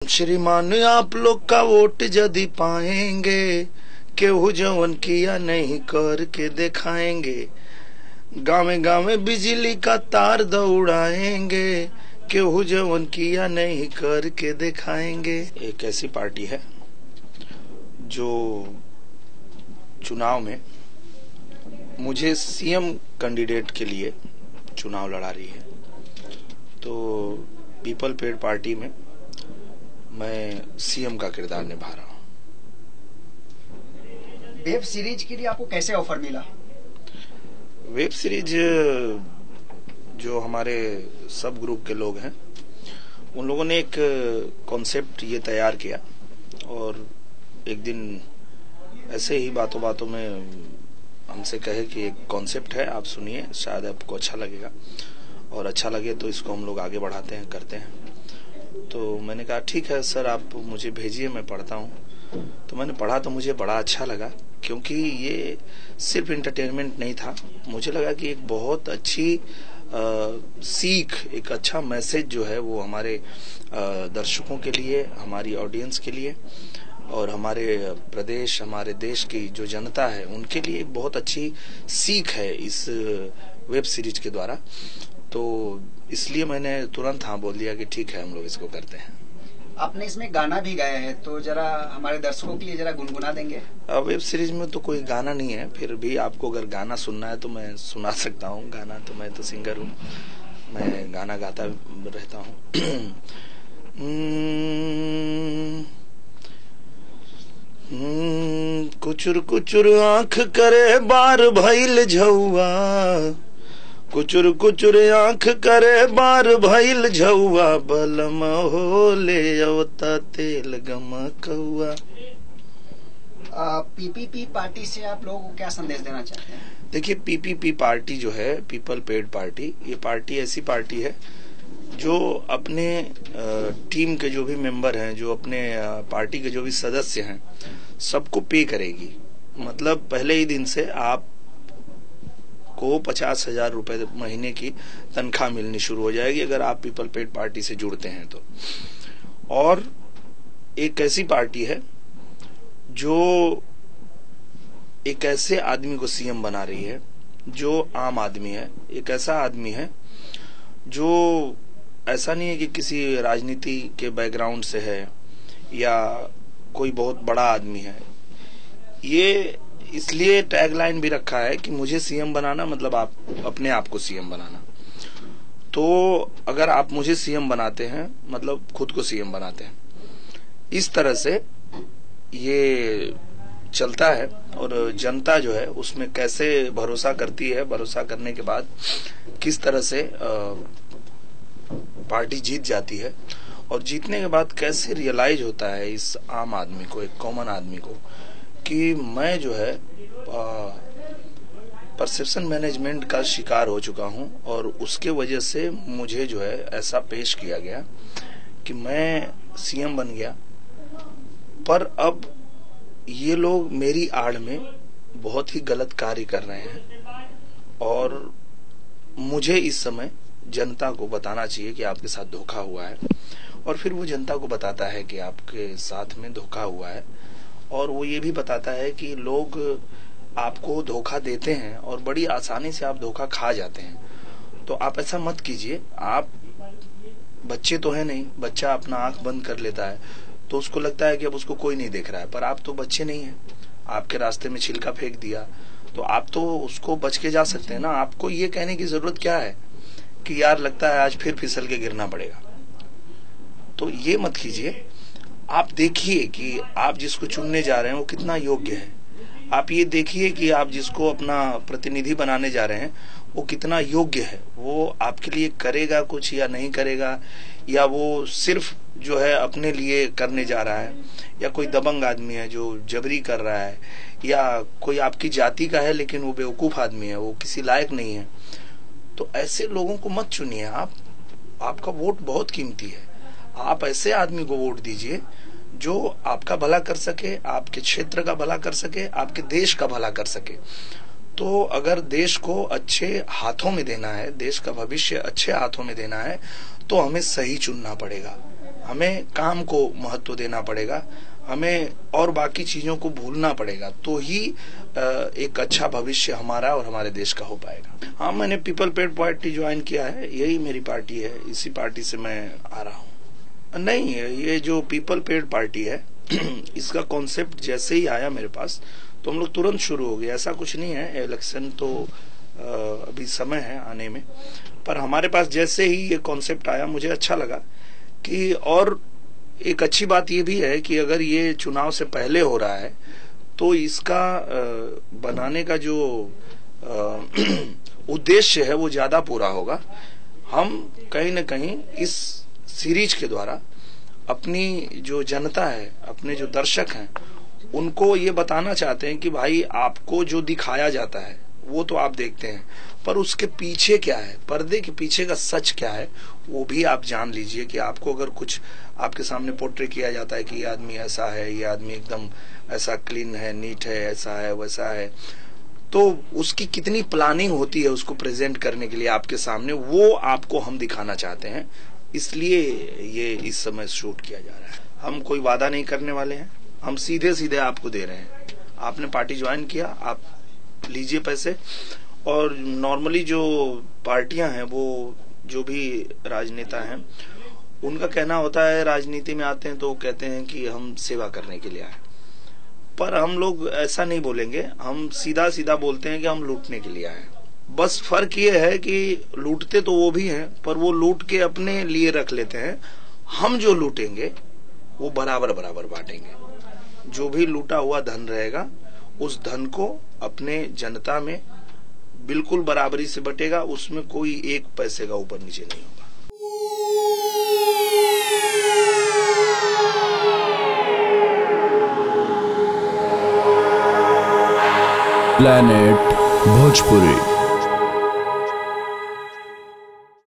श्रीमान आप लोग का वोट यदि पाएंगे, केहू जवन किया नहीं करके दिखाएंगे। गाँव गाँव बिजली का तार दौड़ाएंगे, केहू जवन किया नहीं करके दिखाएंगे। एक ऐसी पार्टी है जो चुनाव में मुझे सीएम कैंडिडेट के लिए चुनाव लड़ा रही है। तो पीपल पेड़ पार्टी में मैं सीएम का किरदार निभा रहा हूं। वेब सीरीज के लिए आपको कैसे ऑफर मिला? वेब सीरीज जो हमारे सब ग्रुप के लोग हैं, उन लोगों ने एक कॉन्सेप्ट ये तैयार किया और एक दिन ऐसे ही बातों बातों में हमसे कहे कि एक कॉन्सेप्ट है, आप सुनिए, शायद आपको अच्छा लगेगा और अच्छा लगे तो इसको हम लोग आगे बढ़ाते हैं, करते हैं। तो मैंने कहा ठीक है सर, आप मुझे भेजिए, मैं पढ़ता हूँ। तो मैंने पढ़ा तो मुझे बड़ा अच्छा लगा, क्योंकि ये सिर्फ इंटरटेनमेंट नहीं था। मुझे लगा कि एक बहुत अच्छी सीख, एक अच्छा मैसेज जो है वो हमारे दर्शकों के लिए, हमारी ऑडियंस के लिए और हमारे प्रदेश, हमारे देश की जो जनता है उनके लिए एक बहुत अच्छी सीख है इस वेब सीरीज के द्वारा। तो इसलिए मैंने तुरंत हाँ बोल दिया कि ठीक है, हम लोग इसको करते हैं। आपने इसमें गाना भी गाया है, तो जरा हमारे दर्शकों के लिए जरा गुनगुना देंगे? वेब सीरीज में तो कोई गाना नहीं है, फिर भी आपको अगर गाना सुनना है तो मैं सुना सकता हूँ। गाना तो मैं तो सिंगर हूँ, मैं गाना गाता रहता हूँ। कुचुर कुचुर आंख करे बार भइल झौआ, कुचुर कुचुर आंख करे बार भइल झौआ, बलम हो ले अवता तेल गमकौआ। पीपीपी पार्टी से आप लोगों को क्या संदेश देना चाहते हैं? देखिए, पीपीपी पार्टी जो है, पीपल पेड़ पार्टी, ये पार्टी ऐसी पार्टी है जो अपने टीम के जो भी मेंबर हैं, जो अपने पार्टी के जो भी सदस्य हैं, सबको पे करेगी। मतलब पहले ही दिन से आप को 50,000 रुपए महीने की तनख्वाह मिलनी शुरू हो जाएगी अगर आप पीपल पेड़ पार्टी से जुड़ते हैं तो। और एक ऐसी पार्टी है जो एक ऐसे आदमी को सीएम बना रही है जो आम आदमी है, एक ऐसा आदमी है जो ऐसा नहीं है कि किसी राजनीति के बैकग्राउंड से है या कोई बहुत बड़ा आदमी है। ये इसलिए टैगलाइन भी रखा है कि मुझे सीएम बनाना मतलब आप अपने आप को सीएम बनाना। तो अगर आप मुझे सीएम बनाते हैं मतलब खुद को सीएम बनाते हैं। इस तरह से ये चलता है और जनता जो है उसमें कैसे भरोसा करती है, भरोसा करने के बाद किस तरह से पार्टी जीत जाती है और जीतने के बाद कैसे रियलाइज होता है इस आम आदमी को, एक कॉमन आदमी को, कि मैं जो है परसेप्शन मैनेजमेंट का शिकार हो चुका हूं और उसके वजह से मुझे जो है ऐसा पेश किया गया कि मैं सीएम बन गया। पर अब ये लोग मेरी आड़ में बहुत ही गलत कार्य कर रहे हैं और मुझे इस समय जनता को बताना चाहिए कि आपके साथ धोखा हुआ है। और फिर वो जनता को बताता है कि आपके साथ में धोखा हुआ है और वो ये भी बताता है कि लोग आपको धोखा देते हैं और बड़ी आसानी से आप धोखा खा जाते हैं। तो आप ऐसा मत कीजिए। आप बच्चे तो है नहीं, बच्चा अपना आंख बंद कर लेता है तो उसको लगता है कि अब उसको कोई नहीं देख रहा है, पर आप तो बच्चे नहीं हैं। आपके रास्ते में छिलका फेंक दिया तो आप तो उसको बच के जा सकते हैं ना। आपको ये कहने की जरूरत क्या है कि यार लगता है आज फिर फिसल के गिरना पड़ेगा। तो ये मत कीजिए। आप देखिए कि आप जिसको चुनने जा रहे हैं वो कितना योग्य है। आप ये देखिए कि आप जिसको अपना प्रतिनिधि बनाने जा रहे हैं वो कितना योग्य है, वो आपके लिए करेगा कुछ या नहीं करेगा, या वो सिर्फ जो है अपने लिए करने जा रहा है, या कोई दबंग आदमी है जो जबरी कर रहा है, या कोई आपकी जाति का है लेकिन वो बेवकूफ आदमी है, वो किसी लायक नहीं है। तो ऐसे लोगों को मत चुनिए। आपका वोट बहुत कीमती है। आप ऐसे आदमी को वोट दीजिए जो आपका भला कर सके, आपके क्षेत्र का भला कर सके, आपके देश का भला कर सके। तो अगर देश को अच्छे हाथों में देना है, देश का भविष्य अच्छे हाथों में देना है, तो हमें सही चुनना पड़ेगा। हमें काम को महत्व देना पड़ेगा, हमें और बाकी चीजों को भूलना पड़ेगा, तो ही एक अच्छा भविष्य हमारा और हमारे देश का हो पाएगा। हाँ, मैंने पीपल पेड पार्टी ज्वाइन किया है, यही मेरी पार्टी है, इसी पार्टी से मैं आ रहा हूँ। नहीं, ये जो पीपल पेड पार्टी है इसका कॉन्सेप्ट जैसे ही आया मेरे पास तो हम लोग तुरंत शुरू हो गए। ऐसा कुछ नहीं है, इलेक्शन तो अभी समय है आने में, पर हमारे पास जैसे ही ये कॉन्सेप्ट आया मुझे अच्छा लगा कि, और एक अच्छी बात ये भी है कि अगर ये चुनाव से पहले हो रहा है तो इसका बनाने का जो उद्देश्य है वो ज्यादा पूरा होगा। हम कहीं न कहीं इस सीरीज के द्वारा अपनी जो जनता है, अपने जो दर्शक हैं, उनको ये बताना चाहते हैं कि भाई आपको जो दिखाया जाता है वो तो आप देखते हैं, पर उसके पीछे क्या है, पर्दे के पीछे का सच क्या है वो भी आप जान लीजिए। कि आपको अगर कुछ आपके सामने पोर्ट्रे किया जाता है कि ये आदमी ऐसा है, ये आदमी एकदम ऐसा क्लीन है, नीट है, ऐसा है, वैसा है, तो उसकी कितनी प्लानिंग होती है उसको प्रेजेंट करने के लिए आपके सामने, वो आपको हम दिखाना चाहते हैं। इसलिए ये इस समय शूट किया जा रहा है। हम कोई वादा नहीं करने वाले हैं, हम सीधे सीधे आपको दे रहे हैं। आपने पार्टी ज्वाइन किया, आप लीजिए पैसे। और नॉर्मली जो पार्टियां हैं, वो जो भी राजनेता हैं, उनका कहना होता है राजनीति में आते हैं तो कहते हैं कि हम सेवा करने के लिए आए, पर हम लोग ऐसा नहीं बोलेंगे, हम सीधा सीधा बोलते हैं कि हम लूटने के लिए आए। बस फर्क ये है कि लूटते तो वो भी हैं, पर वो लूट के अपने लिए रख लेते हैं। हम जो लूटेंगे वो बराबर बराबर बांटेंगे। जो भी लूटा हुआ धन रहेगा उस धन को अपने जनता में बिल्कुल बराबरी से बटेगा, उसमें कोई एक पैसे का ऊपर नीचे नहीं होगा। प्लैनेट भोजपुरी।